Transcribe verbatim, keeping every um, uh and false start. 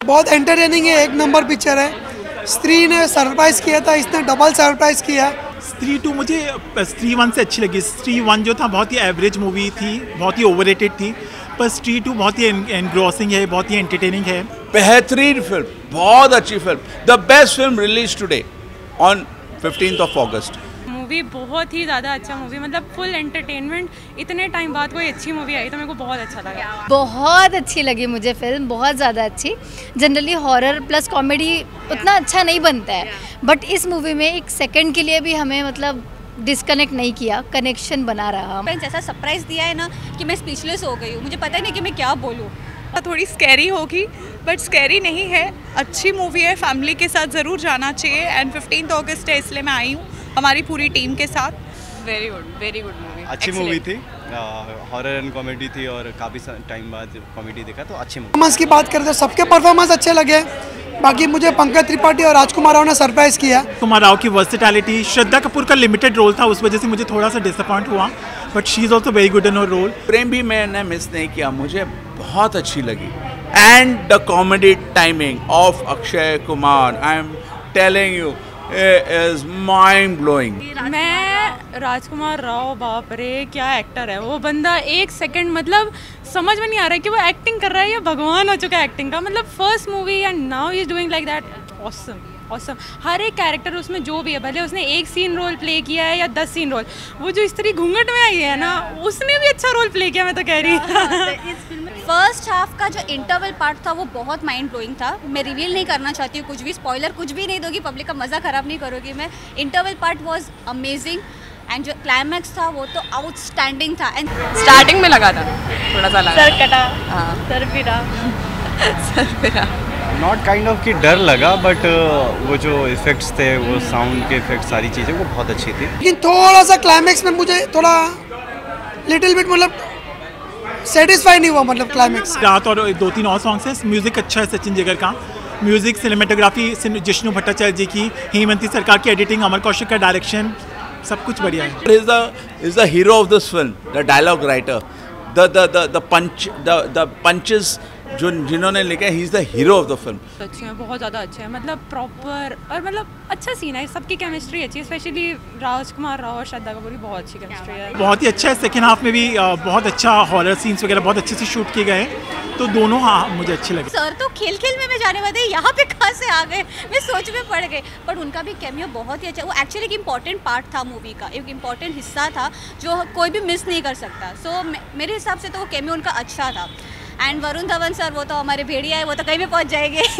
बहुत एंटरटेनिंग है, एक नंबर पिक्चर है। स्त्री ने सरप्राइज किया था, इसने डबल सरप्राइज किया। स्त्री टू मुझे स्त्री वन से अच्छी लगी। स्त्री वन जो था बहुत ही एवरेज मूवी थी, बहुत ही ओवररेटेड थी, पर स्त्री टू बहुत ही एनग्रॉसिंग है, बहुत ही एंटरटेनिंग है। बेहतरीन फिल्म, बहुत अच्छी film, the best film release today on fifteenth of August. Movie बहुत ही ज़्यादा अच्छा मूवी, मतलब फुल एंटरटेनमेंट। इतने टाइम बाद कोई अच्छी मूवी आई तो मेरे को बहुत अच्छा लगा। बहुत अच्छी लगी मुझे फिल्म, बहुत ज़्यादा अच्छी। जनरली हॉरर प्लस कॉमेडी उतना अच्छा नहीं बनता है, बट इस मूवी में एक सेकंड के लिए भी हमें मतलब डिस्कनेक्ट नहीं किया, कनेक्शन बना रहा। फ्रेंड्स ऐसा सरप्राइज दिया है ना कि मैं स्पीचलेस हो गई हूँ, मुझे पता ही नहीं कि मैं क्या बोलूँ। थोड़ी स्कैरी होगी बट स्कैरी नहीं है, अच्छी मूवी है, फैमिली के साथ ज़रूर जाना चाहिए। एंड फिफ्टींथ अगस्त है इसलिए मैं आई हूँ हमारी पूरी टीम के साथ। Very good, very good movie, अच्छी मूवी थी, हॉरर एंड कॉमेडी थी और काफ़ी टाइम बाद कॉमेडी देखा तो अच्छी मूवी। परफॉर्मेंस की बात करें तो सबके परफॉर्मेंस अच्छे लगे, बाकी मुझे पंकज त्रिपाठी और राजकुमार राव ने सरप्राइज किया। कुमार राव की वर्सेटैलिटी, श्रद्धा कपूर का लिमिटेड रोल था, उस वजह से मुझे थोड़ा सा डिसअपॉइंट हुआ, but she is also very good in her role. प्रेम भी मैंने मिस नहीं किया, मुझे बहुत अच्छी लगी। And the comedy timing of Akshay Kumar, I am telling you, is mind blowing. मैं राजकुमार राव, बाप रे क्या एक्टर है वो बंदा। एक सेकंड मतलब समझ में नहीं आ रहा है कि वो एक्टिंग कर रहा है या भगवान हो चुका है एक्टिंग का। मतलब first movie and now he is doing like that. Awesome awesome. हर एक कैरेक्टर उसमें जो भी है, भले उसने एक सीन रोल प्ले किया है या दस सीन रोल, वो जो स्त्री घूंघट में आई है ना, उसने भी अच्छा रोल प्ले किया, मैं तो कह रही हूँ। फर्स्ट हाफ का जो इंटरवल पार्ट था वो बहुत माइंड ब्लोइंग था। मैं रिवील नहीं करना चाहती हूँ कुछ भी, स्पॉइलर कुछ भी नहीं दूंगी, पब्लिक का मज़ा ख़राब नहीं करूँगी मैं। Interval part was amazing and जो क्लाइमैक्स था वो तो आउटस्टैंडिंग था। एंड स्टार्टिंग में लगा था थोड़ा सा लगा, सर कटा, हाँ सर फिरा सर फिरा नॉट काइंड ऑफ कि डर लगा, बट वो जो इफेक्ट्स थे, वो साउंड के इफेक्ट, सारी चीज़ें वो बहुत अच्छी थी। लेकिन थोड़ा सा क्लाइमैक्स में मुझे थोड़ा लिटिल बिट मतलब सेटिस्फाई नहीं हुआ, मतलब क्लाइमैक्स। रात और दो तीन और सॉन्ग्स हैं। म्यूज़िक अच्छा है सचिन जिगर का, म्यूज़िक, सिनेमेटोग्राफी जिष्णु भट्टाचार्य जी की, हेमंती सरकार की एडिटिंग, अमर कौशिक का डायरेक्शन, सब कुछ बढ़िया है। Is the is the hero of this film, the dialogue writer, the the the the punch the the punches जो जिन्होंने लिखा है, he is the hero of the film. अच्छे हैं, बहुत ज़्यादा अच्छे हैं, मतलब प्रॉपर, और मतलब अच्छा सीन है, सबकी केमिस्ट्री अच्छी है, स्पेशली राजकुमार राव और श्रद्धा कपूर की बहुत अच्छी केमिस्ट्री है। बहुत ही अच्छा है। सेकेंड हाफ में भी बहुत अच्छा हॉरर सीन्स वगैरह बहुत अच्छे से शूट किए गए हैं, तो दोनों हाँ मुझे अच्छे लगे। सर तो खेल खेल में मैं जाने वाले, यहाँ पे कहाँ से आ गए, मैं सोच में पड़ गए। पर उनका भी कैमियो बहुत ही अच्छा, वो एक्चुअली एक इम्पॉर्टेंट पार्ट था मूवी का, एक इम्पॉर्टेंट हिस्सा था जो कोई भी मिस नहीं कर सकता। सो मेरे हिसाब से तो वो कैमियो उनका अच्छा था। एंड वरुण धवन सर वो तो हमारे भेड़िया है, वो तो कहीं भी पहुंच जाएंगे।